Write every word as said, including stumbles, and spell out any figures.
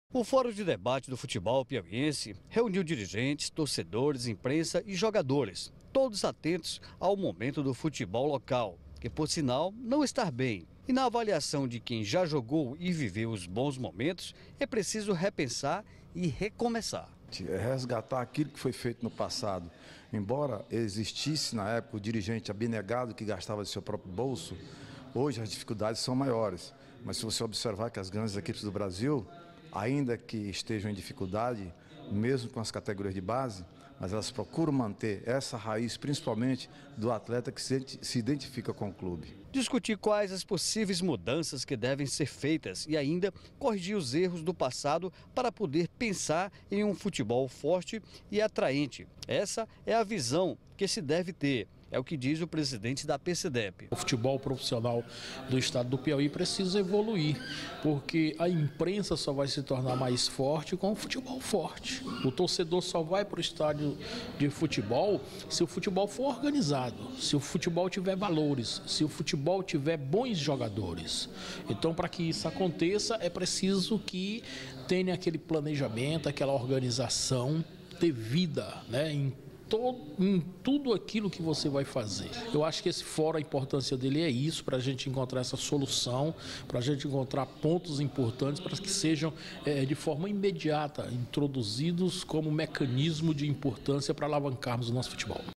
O Fórum de Debate do Futebol Piauiense reuniu dirigentes, torcedores, imprensa e jogadores, todos atentos ao momento do futebol local, que por sinal não está bem. E na avaliação de quem já jogou e viveu os bons momentos, é preciso repensar e recomeçar. Resgatar aquilo que foi feito no passado. Embora existisse na época o dirigente abnegado que gastava de seu próprio bolso, hoje as dificuldades são maiores. Mas se você observar que as grandes equipes do Brasil, ainda que estejam em dificuldade, mesmo com as categorias de base, mas elas procuram manter essa raiz, principalmente do atleta que se identifica com o clube. Discutir quais as possíveis mudanças que devem ser feitas e ainda corrigir os erros do passado para poder pensar em um futebol forte e atraente. Essa é a visão que se deve ter. É o que diz o presidente da PCDEP. O futebol profissional do estado do Piauí precisa evoluir, porque a imprensa só vai se tornar mais forte com o futebol forte. O torcedor só vai para o estádio de futebol se o futebol for organizado, se o futebol tiver valores, se o futebol tiver bons jogadores. Então, para que isso aconteça, é preciso que tenha aquele planejamento, aquela organização devida, né, em Todo, em tudo aquilo que você vai fazer. Eu acho que esse fórum, a importância dele é isso, para a gente encontrar essa solução, para a gente encontrar pontos importantes para que sejam é, de forma imediata introduzidos como mecanismo de importância para alavancarmos o nosso futebol.